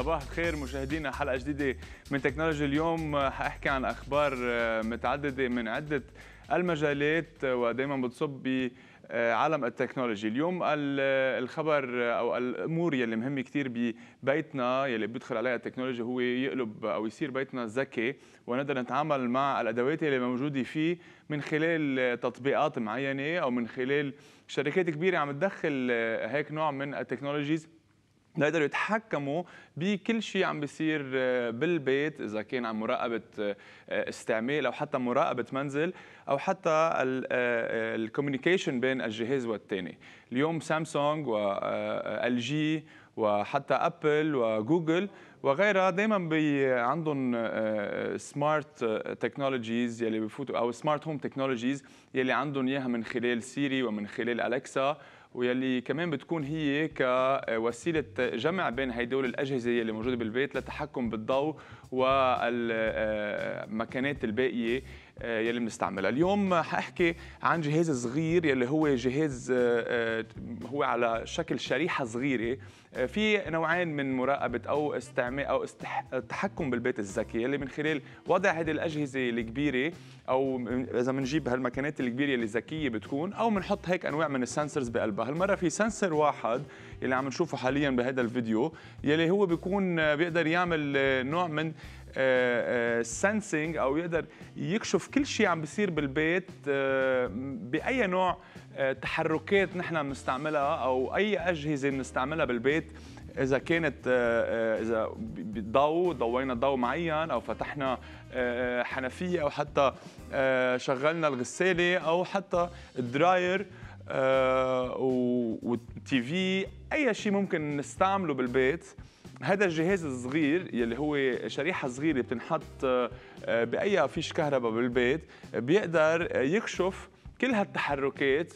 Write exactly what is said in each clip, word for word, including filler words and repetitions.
صباح الخير مشاهدينا، حلقة جديدة من تكنولوجي اليوم. حاحكي عن أخبار متعددة من عدة المجالات ودائما بتصب بعالم التكنولوجي. اليوم الخبر أو الأمور يلي مهمة كتير ببيتنا يلي بيدخل عليها التكنولوجيا هو يقلب أو يصير بيتنا ذكي، ونقدر نتعامل مع الأدوات اللي موجودة فيه من خلال تطبيقات معينة أو من خلال شركات كبيرة عم تدخل هيك نوع من التكنولوجيز ليقدروا يتحكموا بكل شيء عم بيصير بالبيت، اذا كان عن مراقبه استعمال او حتى مراقبه منزل او حتى الكوميونيكيشن بين الجهاز والثاني. اليوم سامسونج وال جي وحتى ابل وجوجل وغيرها دائما بي عندهم سمارت تكنولوجيز يلي بفوتوا او سمارت هوم تكنولوجيز يلي عندهم اياها من خلال سيري ومن خلال الكسا، ويلي كمان بتكون هي كوسيله جمع بين هدول الاجهزه اللي موجوده بالبيت للتحكم بالضوء والمكانات الباقيه يلي بنستعملها. اليوم حاحكي عن جهاز صغير يلي هو جهاز هو على شكل شريحه صغيره، في نوعين من مراقبه او استعمال او التحكم بالبيت الذكي يلي من خلال وضع هذه الاجهزه الكبيره، او اذا بنجيب هالمكانات الكبيره اللي ذكيه بتكون، او بنحط هيك انواع من السنسرز بقلبها. هالمره في سنسر واحد يلي عم نشوفه حاليا بهذا الفيديو يلي هو بيكون بيقدر يعمل نوع من سنسينج او يقدر يكشف كل شيء عم بيصير بالبيت باي نوع تحركات نحن بنستعملها او اي اجهزه بنستعملها بالبيت، اذا كانت اذا ضوء ضوينا ضوء معين او فتحنا حنفيه او حتى شغلنا الغساله او حتى الدراير والتي في، اي شيء ممكن نستعمله بالبيت. هذا الجهاز الصغير يلي هو شريحه صغيره بتنحط باي فيش كهرباء بالبيت بيقدر يكشف كل هالتحركات،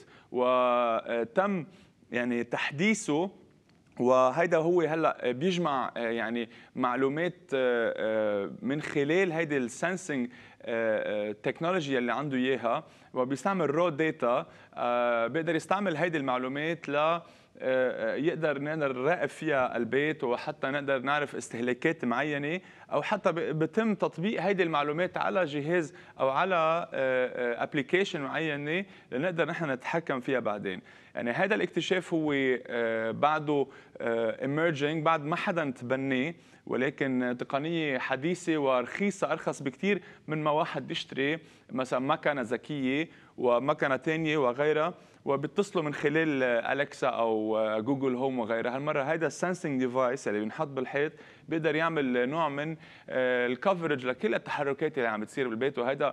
وتم يعني تحديثه، وهيدا هو هلا بيجمع يعني معلومات من خلال هيدي السنسنج تكنولوجيا اللي عنده اياها، وبيستعمل رو داتا. بيقدر يستعمل هيدي المعلومات ل يقدر نقدر نراقب فيها البيت، وحتى نقدر نعرف استهلاكات معينه، او حتى بتم تطبيق هيدي المعلومات على جهاز او على ابلكيشن معينه لنقدر نحن نتحكم فيها بعدين. يعني هذا الاكتشاف هو بعده emerging، بعد ما حدا تبناه، ولكن تقنيه حديثه ورخيصه، ارخص بكثير من ما واحد بيشتري مثلا مكنه ذكيه ومكنه ثانيه وغيرها وبيتصلوا من خلال الكسا او جوجل هوم وغيرها. هالمره هيدا السنسنج ديفايس اللي بينحط بالحيط بيقدر يعمل نوع من الكفرج لكل التحركات اللي عم بتصير بالبيت، وهذا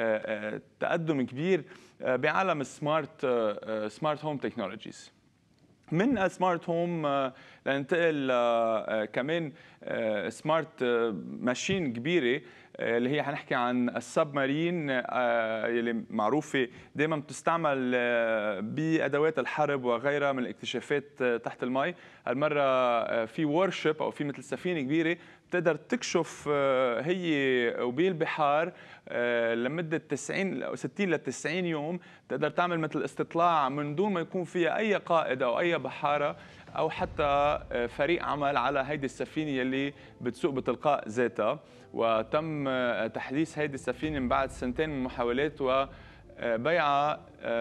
تقدم كبير بعالم السمارت سمارت هوم تكنولوجيز. من السمارت هوم لننتقل كمان سمارت ماشين كبيره اللي هي حنحكي عن السب مارين اللي معروفه دائما بتستعمل بادوات الحرب وغيرها من الاكتشافات تحت المي. هالمره في وورشيب او في مثل سفينه كبيره بتقدر تكشف هي وبالبحار لمده تسعين او ستين ل تسعين يوم، بتقدر تعمل مثل استطلاع من دون ما يكون فيها اي قائد او اي بحاره او حتى فريق عمل على هيدي السفينه يلي بتسوق بتلقاء ذاتها. وتم تحديث هيدي السفينه من بعد سنتين من محاولات وبيعها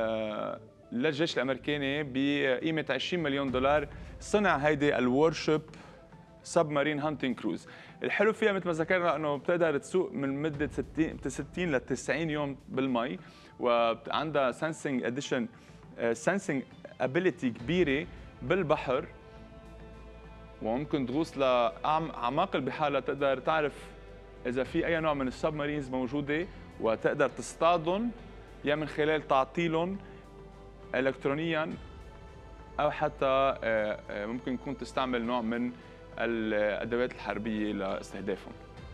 للجيش الامريكاني بقيمه عشرين مليون دولار. صنع هيدي الورشيب سب مارين هانتنج كروز. الحلو فيها مثل ما ذكرنا انه بتقدر تسوق من مده ستين ل تسعين يوم بالمي، وعندها سنسنج اديشن سنسنج ابيليتي كبيره بالبحر، وممكن تغوص لاعماق البحار لتقدر تعرف اذا في اي نوع من السب مارينز موجوده، وتقدر تصطادهم يا من خلال تعطيلهم الكترونيا، او حتى ممكن تكون تستعمل نوع من الادوات الحربيه لاستهدافهم.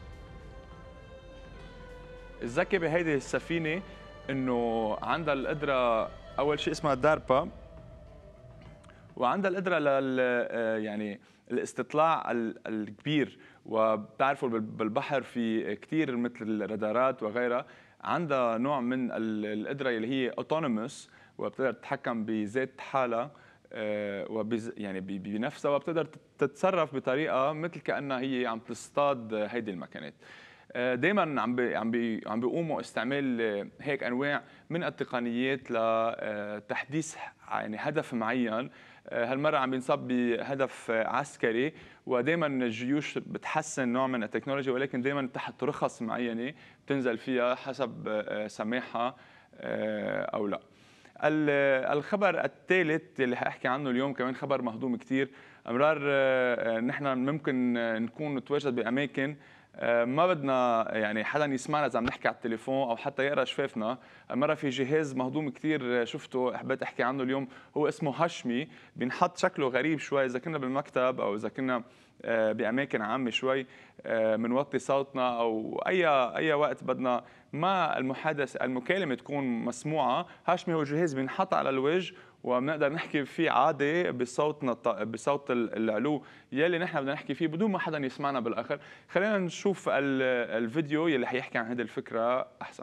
الذكي بهيدي السفينه انه عندها القدره، اول شيء اسمها داربا، وعندها القدره لل يعني الاستطلاع الكبير. وبتعرفوا بالبحر في كثير مثل الرادارات وغيرها، عندها نوع من القدره اللي هي اوتونوموس، وبتقدر تتحكم بذات حالها وبز يعني بنفسها، وبتقدر تتصرف بطريقه مثل كانها هي عم تصطاد هيدي المكانات. دائما عم بي عم بي عم بيقوموا استعمال هيك انواع من التقنيات لتحديث يعني هدف معين. هالمره عم بينصب بهدف عسكري، ودائما الجيوش بتحسن نوع من التكنولوجيا، ولكن دائما تحت رخص معينه بتنزل فيها حسب سماحها او لا. الخبر الثالث اللي حاحكي عنه اليوم كمان خبر مهضوم كثير. امرار نحن ممكن نكون نتواجد باماكن ما بدنا يعني حدا يسمعنا اذا عم نحكي على التليفون او حتى يقرا شفافنا. مره في جهاز مهضوم كثير شفته حبيت احكي عنه اليوم، هو اسمه هاشمي. بينحط شكله غريب شوي اذا كنا بالمكتب او اذا كنا باماكن عامه شوي بنوطي صوتنا، او اي اي وقت بدنا ما المحادثه المكالمه تكون مسموعه. هاشمي هو جهاز بينحط على الوجه وبنقدر نحكي فيه عادي بصوتنا بصوت العلو يلي نحن بدنا نحكي فيه بدون ما حدا يسمعنا بالاخر. خلينا نشوف الفيديو يلي حيحكي عن هذه الفكره احسن.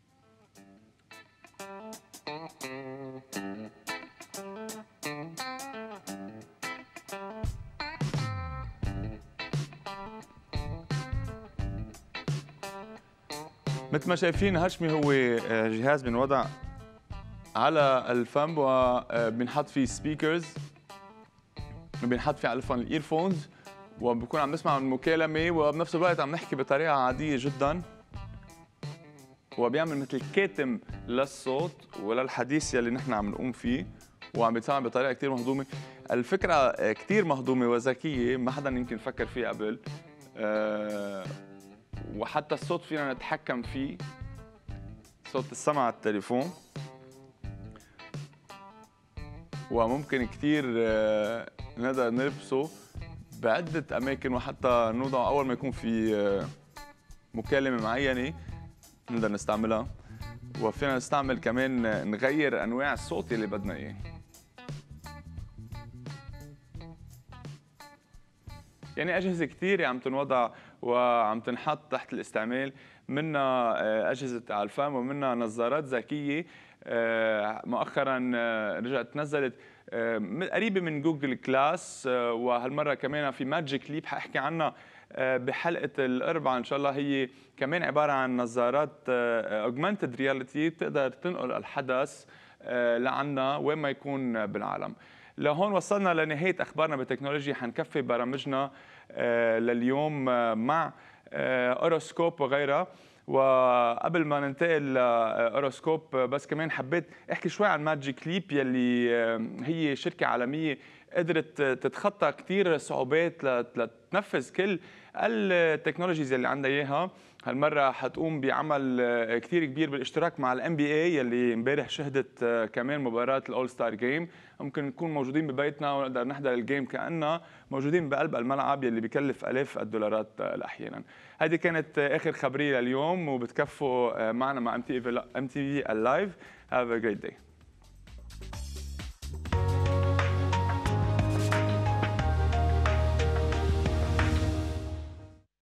مثل ما شايفين هاشمي هو جهاز بنوضع على الفم وبنحط فيه سبيكرز، بنحط فيه على الفم الايرفونز، وبكون عم نسمع المكالمه وبنفس الوقت عم نحكي بطريقه عاديه جدا، وبيعمل مثل كاتم للصوت وللحديث يلي نحن عم نقوم فيه، وعم بيتسمع بطريقه كثير مهضومه. الفكره كثير مهضومه وذكيه، ما حدا يمكن فكر فيها قبل. أه وحتى الصوت فينا نتحكم فيه، صوت السمع على التليفون، وممكن كثير نقدر نلبسه بعدة أماكن، وحتى نوضعه أول ما يكون في مكالمة معينة نقدر نستعملها. وفينا نستعمل كمان نغير أنواع الصوت اللي بدنا إياه. يعني أجهزة كثيرة عم تنوضع وعم تنحط تحت الاستعمال، منها أجهزة على الفم ومنها نظارات ذكية. مؤخرا رجعت نزلت قريبة من جوجل كلاس، وهالمرة كمان في ماجيك ليب حاحكي عنها بحلقة الأربعاء إن شاء الله. هي كمان عبارة عن نظارات augmented reality بتقدر تنقل الحدث لعنا وين ما يكون بالعالم. لهون وصلنا لنهاية أخبارنا بالتكنولوجيا. حنكفي برامجنا لليوم مع أوروسكوب وغيرها. وقبل ما ننتقل لاوروسكوب بس كمان حبيت احكي شوي عن ماجيك ليب يلي هي شركه عالميه قدرت تتخطى كثير صعوبات لتنفذ كل التكنولوجيز اللي عندها اياها. هالمره حتقوم بعمل كثير كبير بالاشتراك مع الام بي اي يلي امبارح شهدت كمان مباراه الاول ستار جيم. ممكن نكون موجودين ببيتنا ونقدر نحضر الجيم كأننا موجودين بقلب الملعب يلي بيكلف الاف الدولارات احيانا. هذه كانت اخر خبريه لليوم، وبتكفوا معنا مع ام تي في اللايف. Have a great day.